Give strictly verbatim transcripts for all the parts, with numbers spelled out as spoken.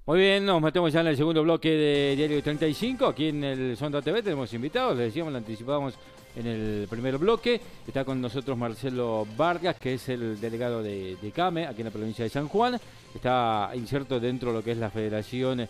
Muy bien, nos metemos ya en el segundo bloque de Diario treinta y cinco. Aquí en el Sonda T V tenemos invitados, les decíamos, lo anticipábamos en el primer bloque. Está con nosotros Marcelo Vargas, que es el delegado de, de CAME, aquí en la provincia de San Juan. Está inserto dentro de lo que es la Federación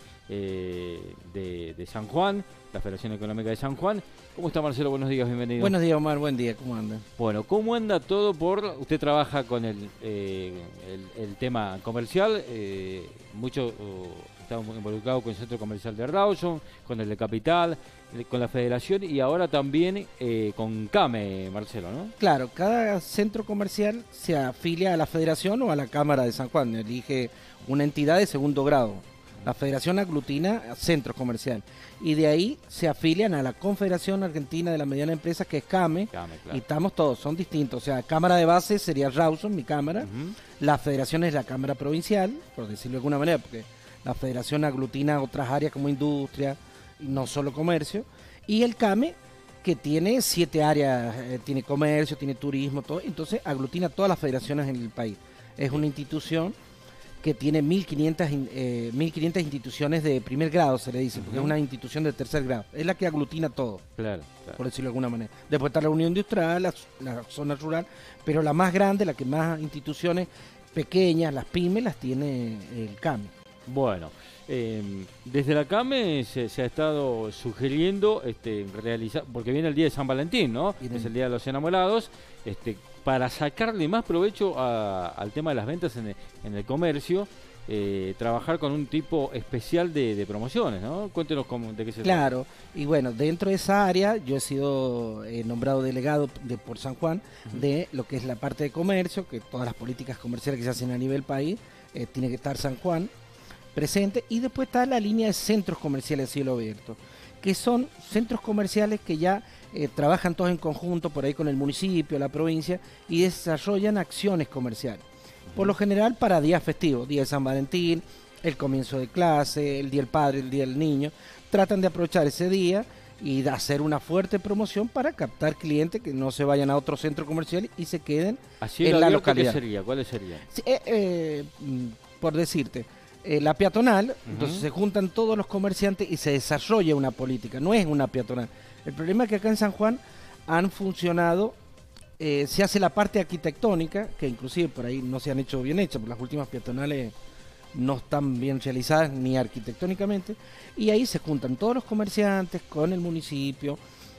eh, de, de San Juan, la Federación Económica de San Juan. ¿Cómo está, Marcelo? Buenos días, bienvenido. Buenos días, Omar, buen día, ¿cómo anda? Bueno, ¿cómo anda todo por...? Usted trabaja con el, eh, el, el tema comercial, eh, mucho... Uh, estamos involucrados con el Centro Comercial de Rawson, con el de Capital, con la Federación y ahora también eh, con CAME, Marcelo, ¿no? Claro, cada centro comercial se afilia a la Federación o a la Cámara de San Juan, elige una entidad de segundo grado. La Federación aglutina a centros comerciales y de ahí se afilian a la Confederación Argentina de la Mediana Empresa, que es CAME, CAME, claro. Y estamos todos, son distintos. O sea, Cámara de Base sería Rawson, mi cámara, Uh-huh. La Federación es la Cámara Provincial, por decirlo de alguna manera, porque la Federación aglutina otras áreas como industria, y no solo comercio, y el CAME, que tiene siete áreas, eh, tiene comercio, tiene turismo, todo, entonces aglutina todas las federaciones en el país. Es una institución que tiene mil quinientas, eh, mil quinientas instituciones de primer grado, se le dice, porque Uh-huh. es una institución de tercer grado. Es la que aglutina todo, Claro, claro. por decirlo de alguna manera. Después está la Unión Industrial, la, la zona rural, pero la más grande, la que más instituciones pequeñas, las pymes, las tiene el CAME. Bueno, eh, desde la CAME se, se ha estado sugiriendo este, realizar, porque viene el día de San Valentín, ¿no? Viene. Es el día de los enamorados, este, para sacarle más provecho a- al tema de las ventas en el, en el comercio, eh, trabajar con un tipo especial de, de promociones, ¿no? Cuéntenos cómo, de qué se Claro, y bueno, dentro de esa área yo he sido eh, nombrado delegado de, por San Juan Ujú. de lo que es la parte de comercio, que todas las políticas comerciales que se hacen a nivel país, eh, tiene que estar San Juan presente, y después está la línea de centros comerciales a cielo abierto, que son centros comerciales que ya eh, trabajan todos en conjunto por ahí con el municipio, la provincia, y desarrollan acciones comerciales. Por lo general para días festivos, día de San Valentín, el comienzo de clase, el día del padre, el día del niño, tratan de aprovechar ese día y de hacer una fuerte promoción para captar clientes que no se vayan a otro centro comercial y se queden Así en la ¿qué localidad. sería? ¿Cuáles serían? Sí, eh, eh, mm, por decirte, eh, la peatonal, entonces se juntan todos los comerciantes y se desarrolla una política, no es una peatonal. El problema es que acá en San Juan han funcionado, eh, se hace la parte arquitectónica, que inclusive por ahí no se han hecho bien hechas, porque las últimas peatonales no están bien realizadas ni arquitectónicamente, y ahí se juntan todos los comerciantes con el municipio,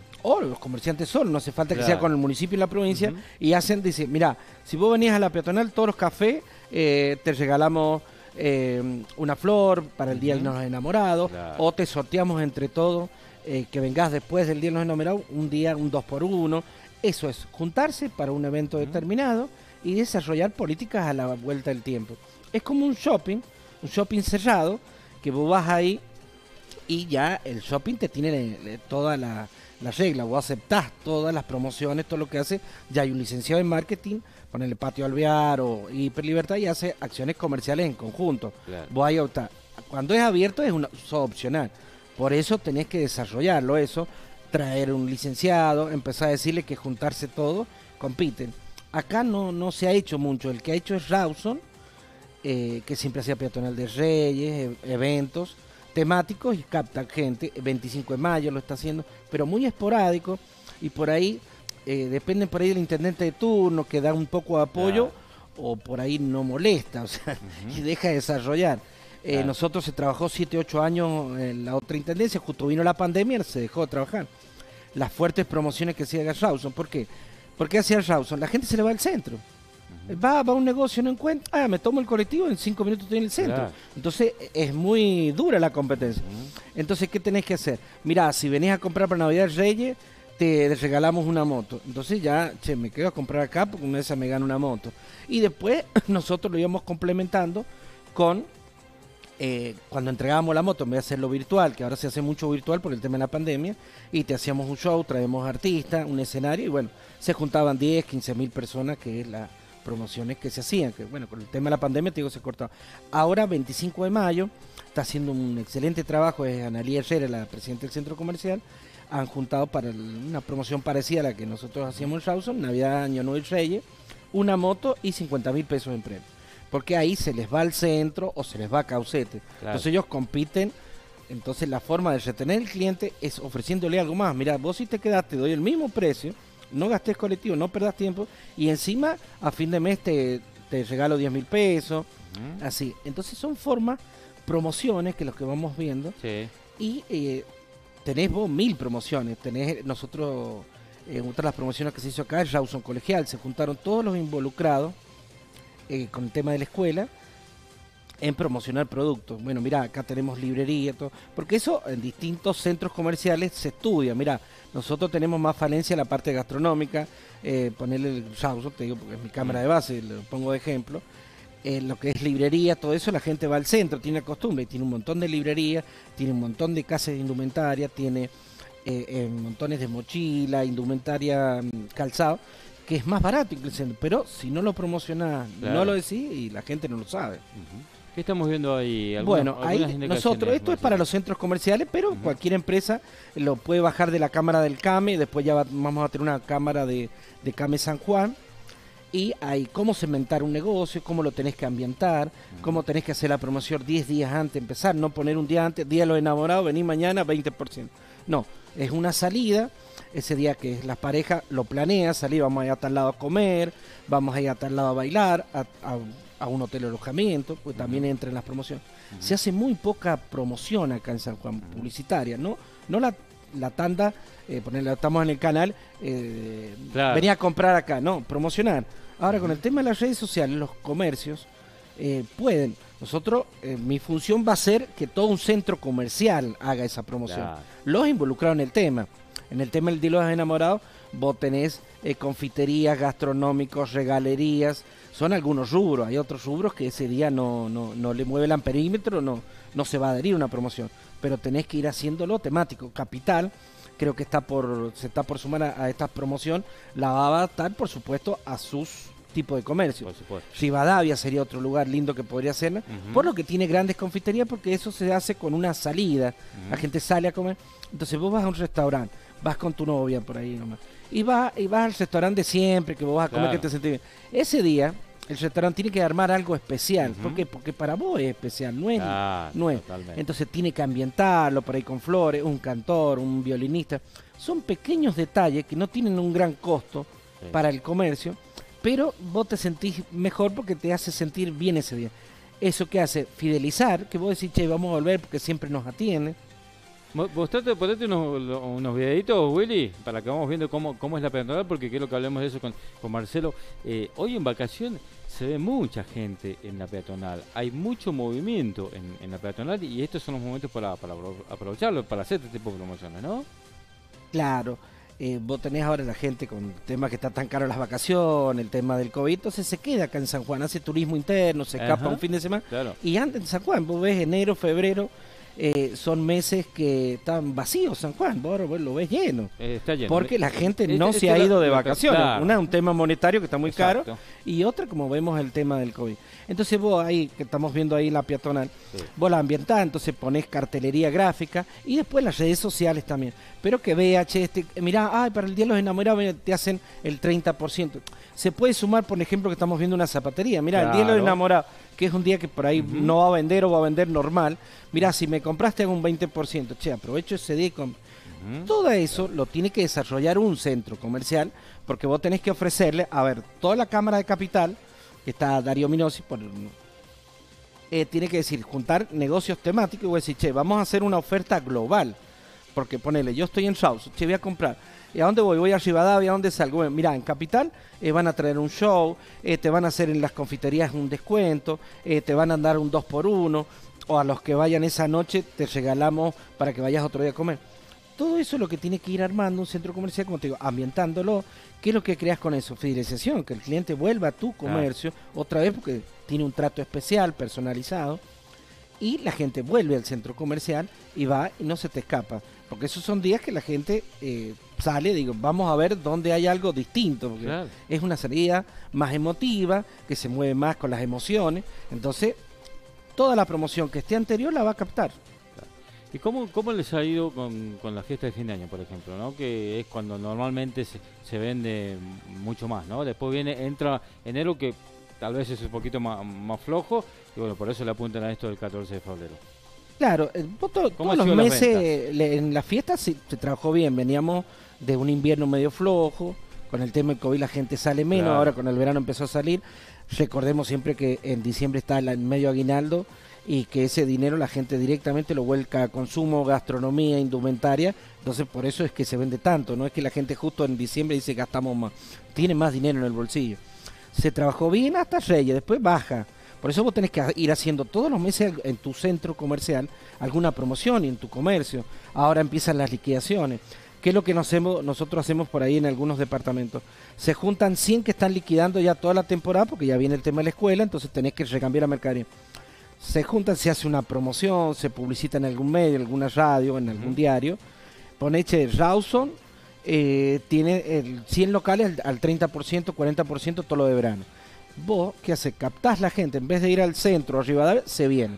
o los comerciantes solos, no hace falta que Claro. sea con el municipio y la provincia, Ujú. y hacen, dice, mira, si vos venís a la peatonal, todos los cafés, eh, te regalamos eh, una flor para el Día Ujú. de los Enamorados, Claro. o te sorteamos entre todos, eh, que vengas después del Día de los Enamorados, un día, un dos por uno. Eso es, juntarse para un evento Ujú. determinado y desarrollar políticas a la vuelta del tiempo. Es como un shopping, un shopping cerrado, que vos vas ahí y ya el shopping te tiene le- le- toda la, la regla, vos aceptás todas las promociones, todo lo que hace, ya hay un licenciado en marketing, ponele Patio Alvear o Hiperlibertad y hace acciones comerciales en conjunto. Claro. Vos ahí optás. Cuando es abierto es una, so opcional, por eso tenés que desarrollarlo eso, traer un licenciado, empezar a decirle que juntarse todo, compiten. Acá no, no se ha hecho mucho, el que ha hecho es Rawson, eh, que siempre hacía peatonal de Reyes, e- eventos temáticos y capta gente. veinticinco de mayo lo está haciendo, pero muy esporádico, y por ahí eh, depende por ahí del intendente de turno, que da un poco de apoyo, Claro. o por ahí no molesta, o sea, Ujú. y deja de desarrollar. Eh, Claro. Nosotros se trabajó siete ocho años en la otra intendencia, justo vino la pandemia, se dejó de trabajar. Las fuertes promociones que hacía Rawson, ¿por qué? ¿Por qué hacía Rawson? La gente se le va al centro. Va, va a un negocio, no encuentra, ah, me tomo el colectivo, en cinco minutos estoy en el centro. Claro. Entonces es muy dura la competencia. Ujú. Entonces, ¿qué tenés que hacer? Mirá, si venís a comprar para Navidad Reyes, te regalamos una moto. Entonces ya, che, me quedo a comprar acá porque una de esas me gana una moto. Y después nosotros lo íbamos complementando con, eh, cuando entregábamos la moto, en vez de hacerlo virtual, que ahora se hace mucho virtual por el tema de la pandemia, y te hacíamos un show, traemos artistas, un escenario, y bueno, se juntaban diez, quince mil personas, que es la promociones que se hacían, que bueno, con el tema de la pandemia, te digo, se cortaba. Ahora, veinticinco de mayo, está haciendo un excelente trabajo, es Analía Herrera, la presidenta del centro comercial, han juntado para el- una promoción parecida a la que nosotros hacíamos en Rawson, Navidad, Año Nuevo y Reyes, una moto y cincuenta mil pesos en premio. porque ahí se les va al centro o se les va a Caucete. Claro. Entonces ellos compiten. Entonces la forma de retener al cliente es ofreciéndole algo más. Mira, vos si te quedaste, doy el mismo precio, no gastes colectivo, no perdas tiempo, y encima a fin de mes te, te regalo diez mil pesos, uh-huh. así. Entonces son formas, promociones que los que vamos viendo, sí. y eh, tenés vos mil promociones. Tenés nosotros, eh, otra de las promociones que se hizo acá es Rawson Colegial, se juntaron todos los involucrados eh, con el tema de la escuela, en promocionar productos. Bueno, mira, acá tenemos librería, todo, porque eso en distintos centros comerciales se estudia. Mira, nosotros tenemos más falencia en la parte gastronómica, eh, ponerle el Rawson, te digo, porque es mi cámara de base, lo pongo de ejemplo. En lo que es librería, todo eso, la gente va al centro, tiene costumbre, tiene un montón de librerías, tiene un montón de casas de indumentaria, tiene eh, eh, montones de mochila, indumentaria, calzado, que es más barato incluso, pero si no lo promocionás, claro. no lo decís y la gente no lo sabe. Uh-huh. ¿Qué estamos viendo ahí? ¿Algunas, bueno, ahí nosotros, esto es para los centros comerciales, pero uh-huh. cualquier empresa lo puede bajar de la cámara del CAME, después ya va, vamos a tener una cámara de, de CAME San Juan, y hay cómo cementar un negocio, cómo lo tenés que ambientar, uh-huh. cómo tenés que hacer la promoción diez días antes de empezar, no poner un día antes, día de los enamorados, vení mañana, veinte por ciento. No, es una salida, ese día que las parejas lo planean, salir, vamos a ir a tal lado a comer, vamos a ir a tal lado a bailar, a, a a un hotel de alojamiento, pues uh-huh. también entra en las promociones. Uh-huh. Se hace muy poca promoción acá en San Juan, uh-huh. publicitaria, no no la, la tanda, eh, ponerla, estamos en el canal, eh, claro. venía a comprar acá, no, promocionar. Ahora uh-huh. con el tema de las redes sociales, los comercios eh, pueden, nosotros, eh, mi función va a ser que todo un centro comercial haga esa promoción. Claro. Los involucrados en el tema, en el tema del Día de los Enamorados, vos tenés eh, confiterías, gastronómicos, regalerías, son algunos rubros, hay otros rubros que ese día no, no, no le mueve el amperímetro, no, no se va a adherir a una promoción, pero tenés que ir haciéndolo temático. Capital, creo que está por, se está por sumar a, a esta promoción, la va a adaptar, por supuesto, a sus tipos de comercio. Por supuesto. Rivadavia sería otro lugar lindo que podría ser, uh-huh. por lo que tiene grandes confiterías, porque eso se hace con una salida, uh-huh. la gente sale a comer, entonces vos vas a un restaurante, vas con tu novia por ahí nomás, y vas, y vas al restaurante de siempre, que vos vas a comer, claro. que te sentís bien. Ese día, el restaurante tiene que armar algo especial. Uh-huh. ¿Por qué? Porque para vos es especial, no es. Ah, no es. Entonces tiene que ambientarlo por ahí con flores, un cantor, un violinista. Son pequeños detalles que no tienen un gran costo sí. para el comercio, pero vos te sentís mejor porque te hace sentir bien ese día. Eso que hace fidelizar, que vos decís, che, vamos a volver porque siempre nos atiende. Mostrate, ponete unos, unos videitos, Willy, para que vamos viendo cómo, cómo es la peatonal, porque quiero que hablemos de eso con, con Marcelo. Eh, hoy en vacaciones se ve mucha gente en la peatonal, hay mucho movimiento en, en la peatonal y estos son los momentos para, para aprovecharlo, para hacer este tipo de promociones, ¿no? Claro, eh, vos tenés ahora la gente con el tema que está tan caro las vacaciones, el tema del COVID, entonces se queda acá en San Juan, hace turismo interno, se escapa Ajá, un fin de semana, claro. y antes en San Juan, vos ves enero, febrero, Eh, son meses que están vacíos San Juan, vos, vos lo ves lleno, eh, está lleno porque la gente no este, se este ha ido de vacaciones, claro. una un tema monetario que está muy Exacto. caro y otra como vemos el tema del COVID. Entonces vos ahí, que estamos viendo ahí la peatonal, sí. vos la ambientás, entonces ponés cartelería gráfica y después las redes sociales también, pero que vea, che, este, mirá, ay, para el Día de los Enamorados te hacen el treinta por ciento. Se puede sumar, por ejemplo, que estamos viendo una zapatería, mirá, claro. el Día de los Enamorados, que es un día que por ahí uh-huh. no va a vender o va a vender normal, mirá, si me compraste hago un veinte por ciento, che, aprovecho ese día y com- uh-huh. todo eso lo tiene que desarrollar un centro comercial, porque vos tenés que ofrecerle, a ver, toda la Cámara de Capital, que está Darío Minosi, por, eh, tiene que decir, juntar negocios temáticos y voy a decir, che, vamos a hacer una oferta global, porque ponele, yo estoy en Rawson, che, voy a comprar, ¿y a dónde voy? Voy a Rivadavia, ¿a dónde salgo? Bueno, mirá, en Capital eh, van a traer un show, eh, te van a hacer en las confiterías un descuento, eh, te van a dar un dos por uno, o a los que vayan esa noche te regalamos para que vayas otro día a comer. Todo eso es lo que tiene que ir armando un centro comercial, como te digo, ambientándolo. ¿Qué es lo que creas con eso? Fidelización, que el cliente vuelva a tu comercio ah. otra vez porque tiene un trato especial, personalizado, y la gente vuelve al centro comercial y va y no se te escapa. Porque esos son días que la gente eh, sale, digo, vamos a ver dónde hay algo distinto, porque claro. es una salida más emotiva, que se mueve más con las emociones, entonces toda la promoción que esté anterior la va a captar. ¿Y cómo, cómo les ha ido con, con la fiesta de fin de año, por ejemplo, ¿no? Que es cuando normalmente se, se vende mucho más, ¿no? Después viene, entra enero, que tal vez es un poquito más, más flojo, y bueno, por eso le apuntan a esto del catorce de febrero. Claro, eh, vos to- todos los meses le- en las fiestas se, se trabajó bien, veníamos de un invierno medio flojo, con el tema del COVID la gente sale menos, Claro. ahora con el verano empezó a salir. Recordemos siempre que en diciembre está el medio aguinaldo y que ese dinero la gente directamente lo vuelca a consumo, gastronomía, indumentaria, entonces por eso es que se vende tanto, no es que la gente justo en diciembre dice gastamos más, tiene más dinero en el bolsillo. Se trabajó bien hasta Reyes, después baja. Por eso vos tenés que ir haciendo todos los meses en tu centro comercial alguna promoción y en tu comercio. Ahora empiezan las liquidaciones. ¿Qué es lo que nos hacemos, nosotros hacemos por ahí en algunos departamentos? Se juntan cien que están liquidando ya toda la temporada porque ya viene el tema de la escuela, entonces tenés que recambiar la mercadería. Se juntan, se hace una promoción, se publicita en algún medio, en alguna radio, en algún uh-huh. diario. Pone, che, Rawson eh, tiene el cien locales al, al treinta por ciento, cuarenta por ciento todo lo de verano. Vos, ¿qué haces? Captás la gente, en vez de ir al centro, a Rivadavia, se viene.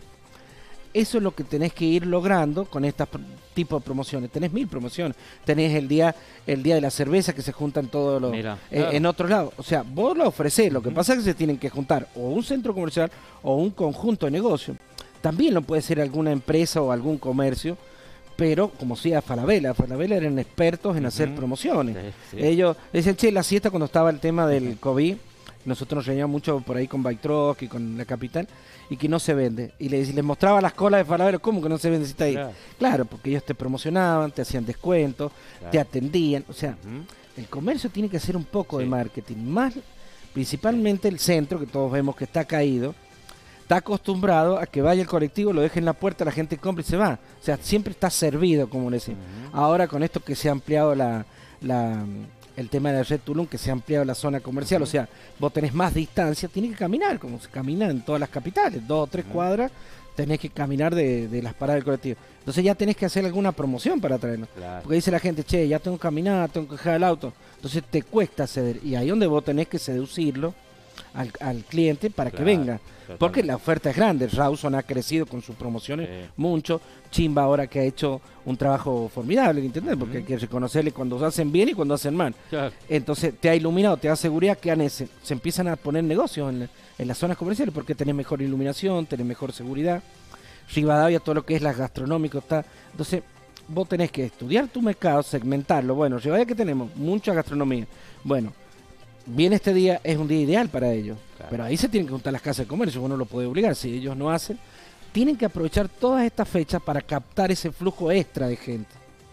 Eso es lo que tenés que ir logrando con este tipo de promociones. Tenés mil promociones. Tenés el día el día de la cerveza que se juntan todos los Mira, eh, claro. en otros lados. O sea, vos lo ofrecés. Lo que uh-huh. pasa es que se tienen que juntar o un centro comercial o un conjunto de negocio. También lo puede ser alguna empresa o algún comercio, pero como sea Falabella. Falabella eran expertos en uh-huh. hacer promociones. Sí, sí. Ellos decían, che, la siesta cuando estaba el tema del uh-huh. COVID, nosotros nos reuníamos mucho por ahí con Bike y con la capital, y que no se vende. Y les, les mostraba las colas de Falabella, ¿cómo que no se vende si está ahí? Claro, claro porque ellos te promocionaban, te hacían descuentos, claro. te atendían. O sea, uh-huh. el comercio tiene que hacer un poco sí. de marketing, más principalmente el centro, que todos vemos que está caído, está acostumbrado a que vaya el colectivo, lo deje en la puerta, la gente compra y se va. O sea, siempre está servido, como le decimos. Uh-huh. Ahora con esto que se ha ampliado la... la el tema de la red Tulum, que se ha ampliado la zona comercial, uh-huh. o sea, vos tenés más distancia, tenés que caminar, como se camina en todas las capitales, dos o tres uh-huh. cuadras, tenés que caminar de, de las paradas del colectivo. Entonces ya tenés que hacer alguna promoción para traerlo. Claro. Porque dice la gente, che, ya tengo que caminar, tengo que dejar el auto. Entonces te cuesta ceder, y ahí es donde vos tenés que seducirlo al, al cliente para claro, que venga. Totalmente. Porque la oferta es grande. Rawson ha crecido con sus promociones sí. mucho. Chimba ahora que ha hecho un trabajo formidable, ¿entendés? Porque uh-huh. hay que reconocerle cuando hacen bien y cuando hacen mal. Claro. Entonces te ha iluminado, te da seguridad que ese, se empiezan a poner negocios en, en las zonas comerciales porque tenés mejor iluminación, tenés mejor seguridad. Rivadavia, todo lo que es las gastronómico está. Entonces vos tenés que estudiar tu mercado, segmentarlo. Bueno, Rivadavia que tenemos mucha gastronomía. Bueno, viene este día, es un día ideal para ellos. Claro. Pero ahí se tienen que juntar las casas de comercio, uno lo puede obligar, si ellos no hacen. Tienen que aprovechar todas estas fechas para captar ese flujo extra de gente.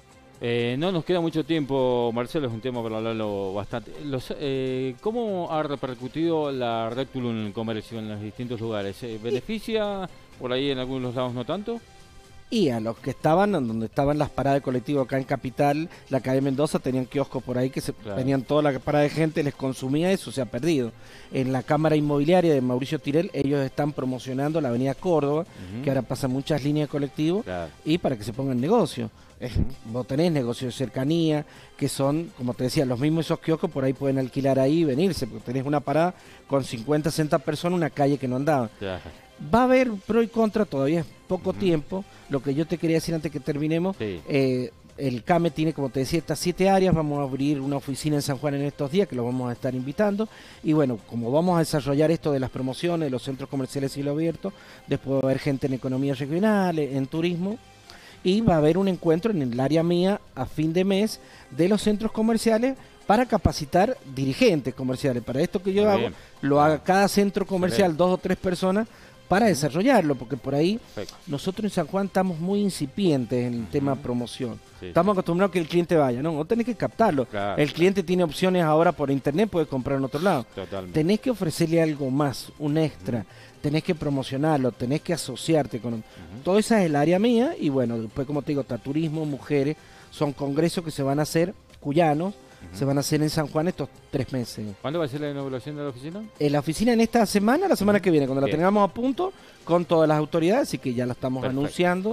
Eh, no nos queda mucho tiempo, Marcelo, es un tema para hablarlo bastante. Los, eh, ¿Cómo ha repercutido la red Tulum en el comercio en los distintos lugares? ¿Eh, ¿Beneficia por ahí en algunos lados no tanto? Y a los que estaban, donde estaban las paradas de colectivo acá en Capital, la calle Mendoza, tenían kioscos por ahí que se claro. tenían toda la parada de gente, les consumía eso, se ha perdido. En la Cámara Inmobiliaria de Mauricio Tirel, ellos están promocionando la avenida Córdoba, uh-huh. que ahora pasan muchas líneas de colectivo, claro. y para que se pongan negocio. Uh-huh. Vos tenés negocios de cercanía, que son, como te decía, los mismos esos kioscos, por ahí pueden alquilar ahí y venirse, porque tenés una parada con cincuenta, sesenta personas, una calle que no andaba. Claro. Va a haber pro y contra, todavía es poco uh-huh. tiempo. Lo que yo te quería decir antes que terminemos, sí. eh, el CAME tiene, como te decía, estas siete áreas. Vamos a abrir una oficina en San Juan en estos días, que lo vamos a estar invitando. Y bueno, como vamos a desarrollar esto de las promociones, de los centros comerciales cielo abierto, después va a haber gente en economía regional, en turismo. Y va a haber un encuentro en el área mía a fin de mes de los centros comerciales para capacitar dirigentes comerciales. Para esto que yo Muy hago, bien. lo haga cada centro comercial, dos o tres personas, para desarrollarlo, porque por ahí Perfecto. nosotros en San Juan estamos muy incipientes en el uh-huh. tema promoción. Sí, estamos sí. acostumbrados a que el cliente vaya, ¿no? Vos tenés que captarlo. Claro, el cliente claro. tiene opciones ahora por internet, puede comprar en otro lado. Totalmente. Tenés que ofrecerle algo más, un extra. Uh-huh. Tenés que promocionarlo, tenés que asociarte con... Uh-huh. Todo esa es el área mía, y bueno, después como te digo, está turismo, mujeres, son congresos que se van a hacer, cuyanos, Uh-huh. se van a hacer en San Juan estos tres meses. ¿Cuándo va a ser la inauguración de la oficina? En la oficina en esta semana, la semana uh-huh. que viene, cuando Bien. la tengamos a punto, con todas las autoridades, así que ya la estamos Perfecto. anunciando.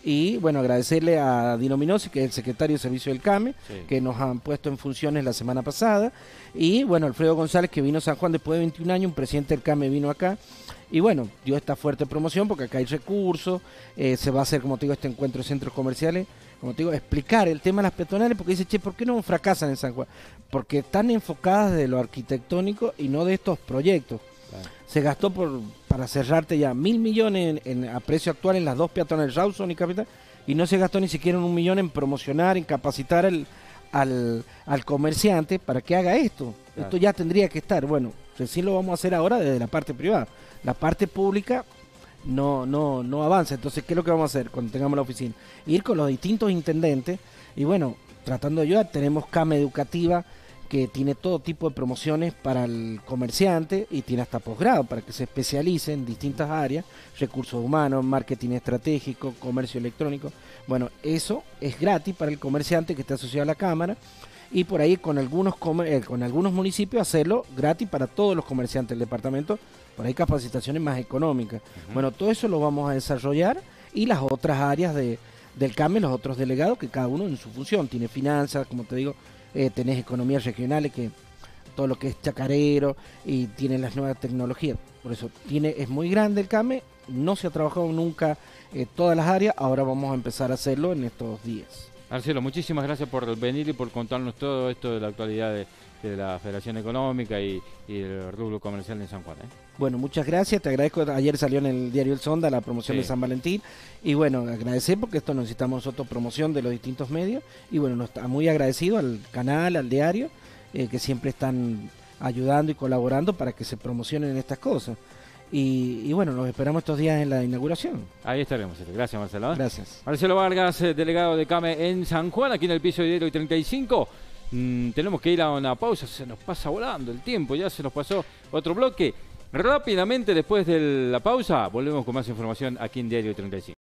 Y bueno, agradecerle a Dino Minosi, que es el secretario de servicio del CAME, sí. que nos han puesto en funciones la semana pasada. Y bueno, Alfredo González, que vino a San Juan después de veintiún años, un presidente del CAME vino acá. Y bueno, dio esta fuerte promoción porque acá hay recursos, eh, se va a hacer, como te digo, este encuentro de centros comerciales, como te digo, explicar el tema de las peatonales, porque dice, che, ¿por qué no fracasan en San Juan? Porque están enfocadas de lo arquitectónico y no de estos proyectos. Claro. Se gastó por para cerrarte ya mil millones en, en- a precio actual en las dos peatonales Rawson y Capital, y no se gastó ni siquiera un millón en promocionar, en capacitar al, al, al comerciante para que haga esto. Claro. Esto ya tendría que estar. Bueno, recién lo vamos a hacer ahora desde la parte privada. La parte pública no, no, no avanza. Entonces, ¿qué es lo que vamos a hacer cuando tengamos la oficina? Ir con los distintos intendentes y bueno, tratando de ayudar. Tenemos Cama Educativa, que tiene todo tipo de promociones para el comerciante y tiene hasta posgrado para que se especialice en distintas áreas, recursos humanos, marketing estratégico, comercio electrónico. Bueno, eso es gratis para el comerciante que está asociado a la Cámara, y por ahí con algunos comer- eh, con algunos municipios hacerlo gratis para todos los comerciantes del departamento, por ahí capacitaciones más económicas. Ujú. Bueno, todo eso lo vamos a desarrollar, y las otras áreas de, del C A M E, los otros delegados, que cada uno en su función, tiene finanzas, como te digo, eh, tenés economías regionales, que todo lo que es chacarero, y tiene las nuevas tecnologías. Por eso tiene es muy grande el C A M E, no se ha trabajado nunca eh, todas las áreas, ahora vamos a empezar a hacerlo en estos días. Marcelo, muchísimas gracias por venir y por contarnos todo esto de la actualidad de, de la Federación Económica y, y el rubro comercial en San Juan, ¿eh? Bueno, muchas gracias, te agradezco. Ayer salió en el diario El Sonda la promoción Sí. de San Valentín, y bueno, agradecer porque esto necesitamos nosotros promoción de los distintos medios, y bueno, nos está muy agradecido al canal, al diario, eh, que siempre están ayudando y colaborando para que se promocionen estas cosas. Y, y bueno, nos esperamos estos días en la inauguración. Ahí estaremos. Gracias, Marcelo, ¿eh? Gracias. Marcelo Vargas, eh, delegado de C A M E en San Juan, aquí en el piso de Diario treinta y cinco. Mm, tenemos que ir a una pausa, se nos pasa volando el tiempo, ya se nos pasó otro bloque. Rápidamente, después de la pausa, volvemos con más información aquí en Diario treinta y cinco.